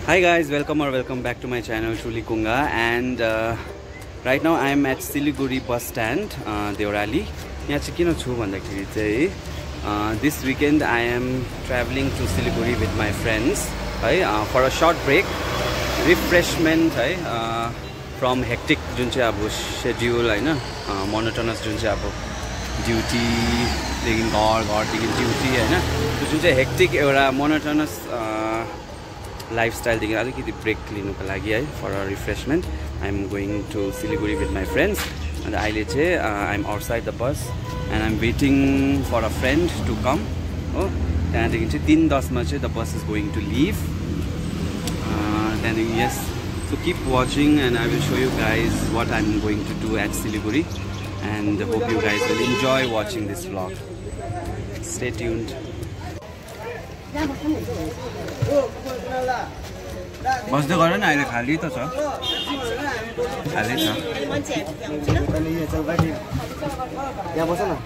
Hi guys, welcome back to my channel Truly Kunga, and right now I am at Siliguri bus stand, Deorali. यहाँ चाहिँ किन छु भन्दाखेरि चाहिँ this weekend I am traveling to Siliguri with my friends for a short break, refreshment from hectic जुन चाहिँ अब schedule हैन, monotonous जुन चाहिँ अब duty देखि घरदेखि duty हैन, जुन चाहिँ hectic एउटा monotonous lifestyle देखि अलिकति ब्रेक लिनुको लागि है, for a refreshment I am going to Siliguri with my friends. And अहिले चाहिँ I am outside the bus and I am waiting for a friend to come. हो त्यहाँदेखि चाहिँ 3:10 मा चाहिँ the bus is going to leave. Then yes, so keep watching and I will show you guys what I am going to do at Siliguri, and hope you guys will enjoy watching this vlog. Stay tuned. बस्दै गर न, अहिले खाली त छ, खाली छ। यहाँ बस न,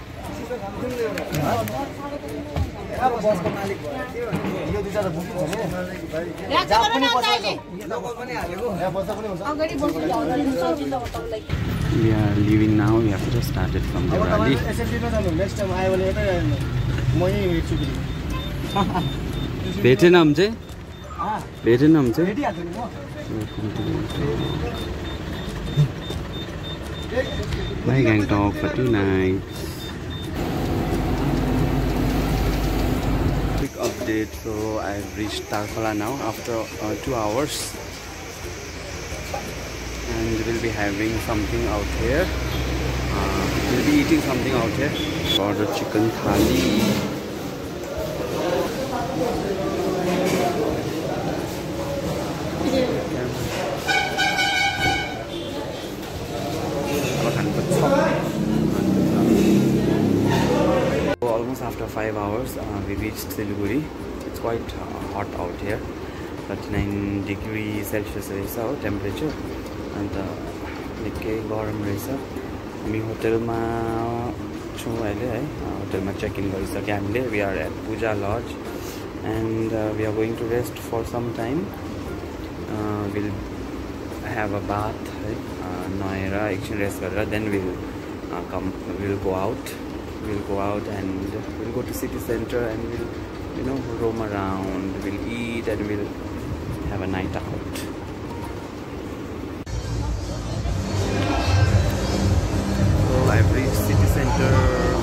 बसको मालिक यो दुईटा त बुकिङ छ नि, जहाँ पनि बस्छ लोकल पनि हालेको, यहाँ बस्दा पनि हुन्छ। We are leaving now. We have just started from the rally. Next time आयो भने यतै म यही हेर्छु फेरि। भेटेन हम चाहिँ, भेटेन हम चाहिँ Bye Gangtok for tonight. Quick update, so I've reached Tarfala now after 2 hours, and we'll be having something out here. We'll be eating something out here. Order chicken thali. Almost after 5 hours, we reached Siliguri. It's quite hot out here. 39 degrees Celsius temperature, and निकै गरम रहेछ। हामी होटलमा छौँ अहिले है, होटलमा check in गरिसक्यो हामीले। We are at Puja Lodge and we are going to rest for some time. We'll have a bath है, नुहाएर एकछिन रेस्ट गरेर then we'll go out. We'll go out and we'll go to city center and we'll roam around, we'll eat and we'll have a night out. So I've reached city center.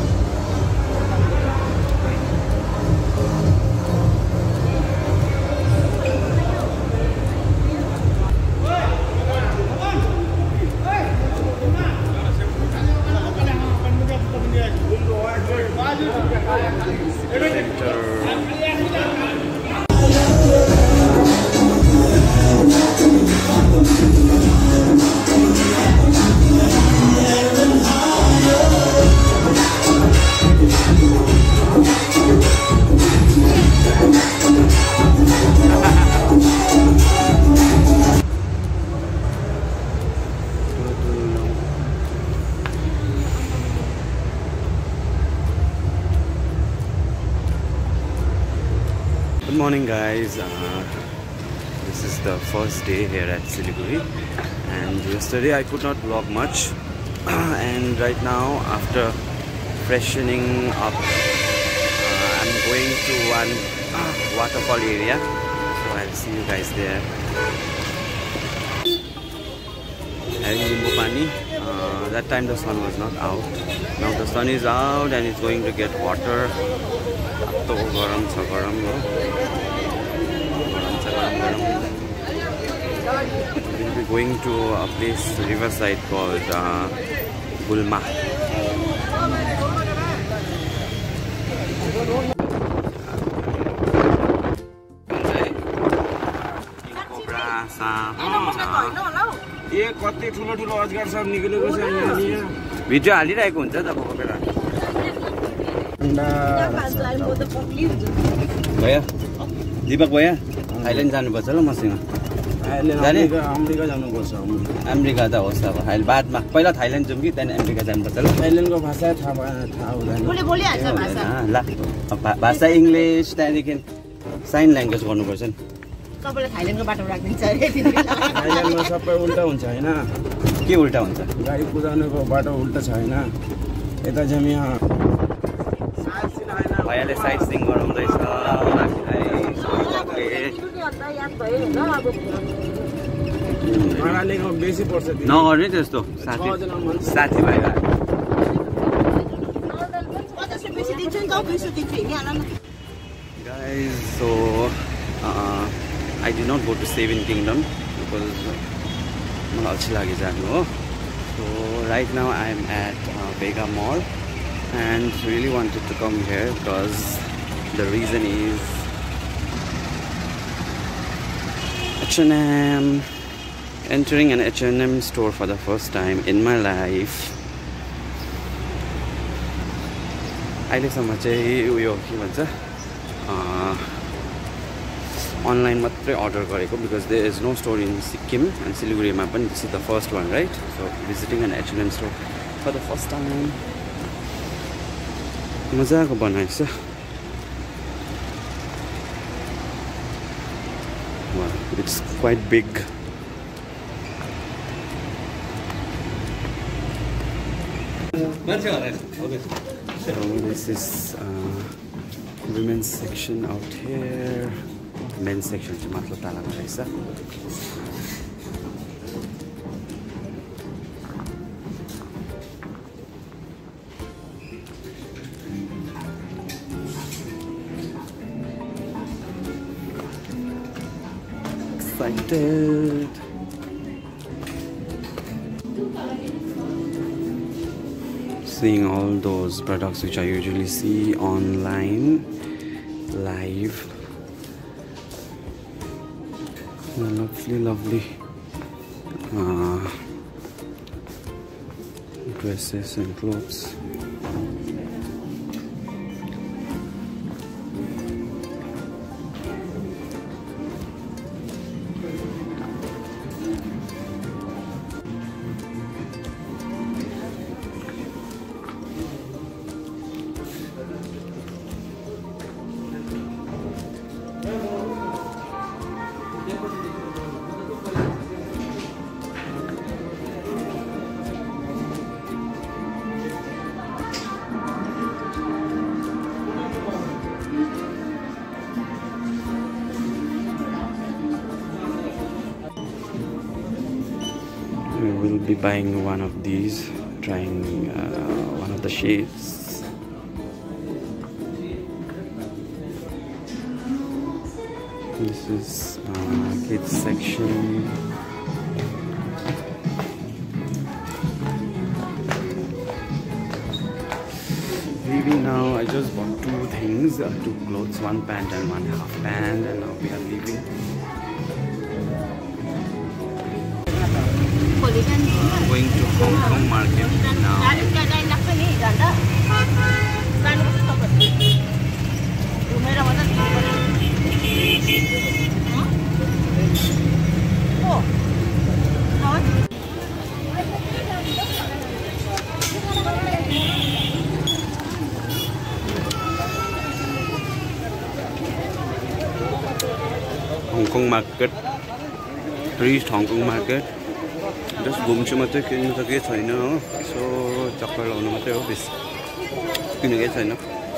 Good morning guys, this is the first day here at Siliguri, and yesterday I could not vlog much and right now after freshening up I'm going to one waterfall area, so I'll see you guys there. Having Limbu Pani, that time the sun was not out, now the sun is out and it's going to get hotter. We'll be going to a place riverside called Gulma. Video हालिरहेको हुन्छ तपाईँको बेला। भैया दीपक भैया Thailand जानुपर्छ ल मसँग। America जानुपर्छ। अमेरिका त होस् अब, अहिले बादमा पहिला थाइल्यान्ड जाउँ कि त्यहाँदेखि अमेरिका जानुपर्छ ल। थाइल्यान्डको भाषा थाहा हुँदैन ल, भाषा इङ्ग्लिस, त्यहाँदेखि साइन ल्याङ्ग्वेज गर्नुपर्छ नि। सबैलाई थाइल्यान्डको बाटो राखिदिन्छ अरे थाइल्यान्डमा सबै उल्टा हुन्छ हैन के उल्टा हुन्छ गाडी कुदाउनुको बाटो उल्टा छ हैन यता चाहिँ यहाँ भैयाले साइड सिङ गराउँदैछ भाडालेको बेसी पर्छ नगर्ने त्यस्तो साथीभाइ Guys, so I did not go to Seven Kingdom because मलाई अल्छी लाग्यो जानु हो. So right now I am at Vega Mall and really wanted to come here because the reason is H&M. Entering an H&M store for the first time in my life. अहिलेसम्म चाहिँ उयो के भन्छ अनलाइन मात्रै order गरेको because there is no store in Sikkim and Siliguriमा पनि this is the first one, right? So visiting an H&M store for the first time. मजाको बनाएछ. Wow, it's quite big. So this is women's section out here. Men's section चाहिँ माथि तलमा रहेछ. Excited. Seeing all those products which I usually see online live. Lovely dresses and clothes. We will be buying one of these, trying one of the shades. This is kids section. Leaving now. I just bought two things, two clothes, one pant and one half pant, and now we are leaving. Going to Hong Kong market now. Hong Kong market. Reached Hong Kong market. Just घुम्छु मात्रै किन्नु त केही छैन हो. So चक्कर लगाउनु मात्रै हो, बेसी किन्नु केही छैन.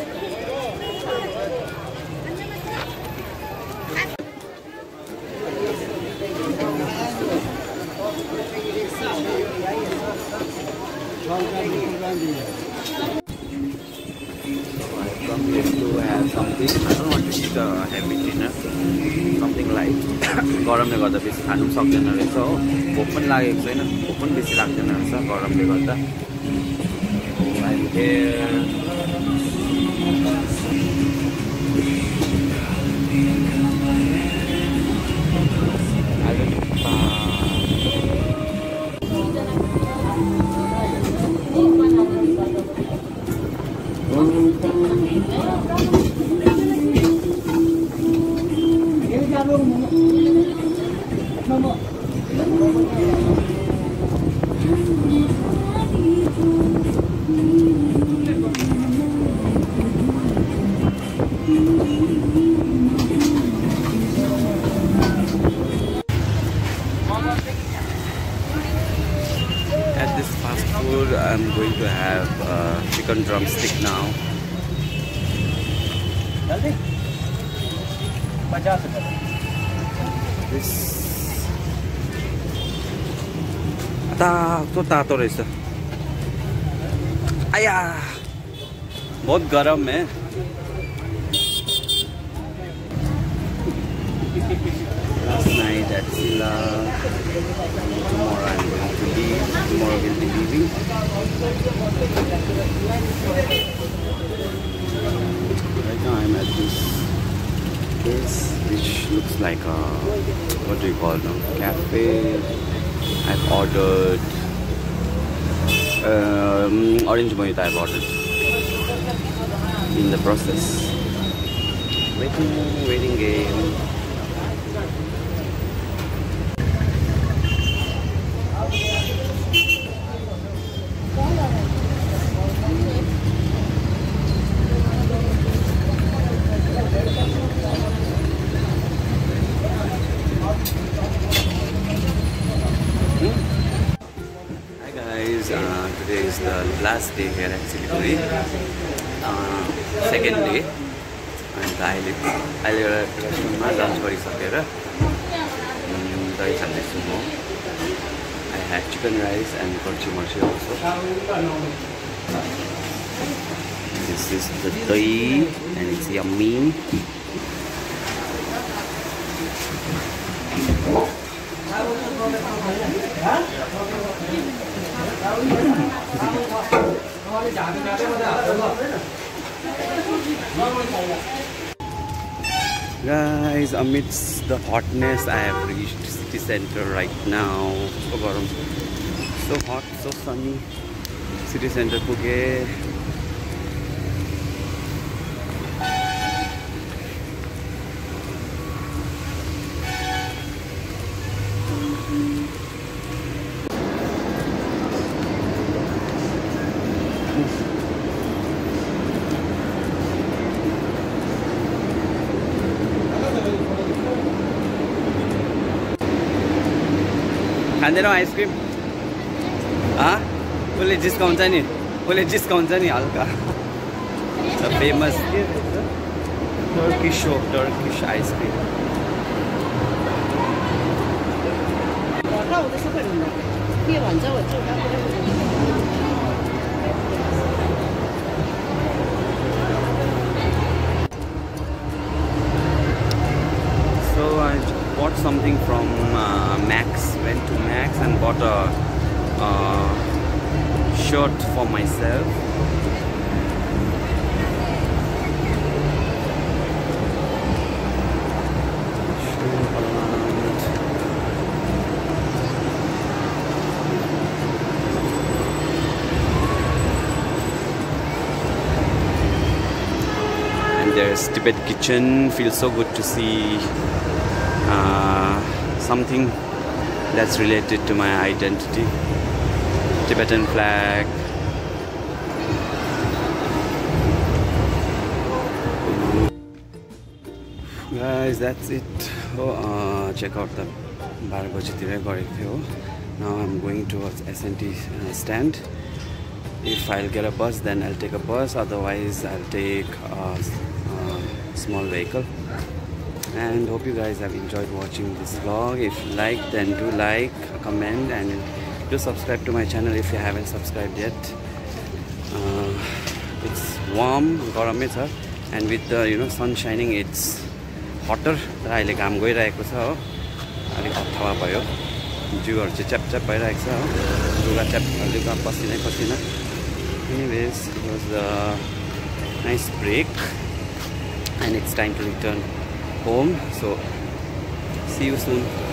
To have something. I don't want to eat a heavy dinner. Something light. गरमले गर्दा बेसी खानु पनि सक्दैन रहेछ हो. भोक पनि लागेको छैन. भोक पनि बेसी लाग्दैन रहेछ गरमले गर्दा. I'm here. I'm going to have chicken drumstick now. This तातो रहेछ आया बहुत गरम है last night at Silla. Tomorrow I'm going to leave. Tomorrow we'll be leaving. Right now I'm at this place which looks like a, what do you call it now? Cafe. I've ordered orange mojito. I've ordered in the process. Waiting game. Today is the last day here at Siliguri, second day, and I live restaurant lunch गरिसकेर दही खाँदैछु म. I had chicken rice and कर्ची मर्ची also. This is the dahi and it's yummy. Guys, amidst the hotness, I have reached city center right now. So garam, so hot, so sunny. City center puge. खाँदैनौ ice cream उसले जिस्काउँछ नि हल्का famous Turkish ice cream So I bought something from Max. Went to Max and bought a shirt for myself. And there's Tibet Kitchen. Feels so good to see something that's related to my identity. Tibetan flag. Guys, that's it. Check out the 12 bajiतिर गरेको थियो. Now I'm going towards SNT stand. If I'll get a bus, then I'll take a bus. Otherwise, I'll take a small vehicle. And hope you guys have enjoyed watching this vlog. If you like, then do like, comment, and do subscribe to my channel if you haven't subscribed yet. It's warm, garamai cha, and with the sun shining, it's hotter. तर अहिले घाम गइरहेको छ हो, अलिक हवा भयो, जिउहरु चाहिँ च्याप भइरहेको छ हो, लुगा च्याप हल्का पसिना. Anyways, it was a nice break, and it's time to return home. So see you soon.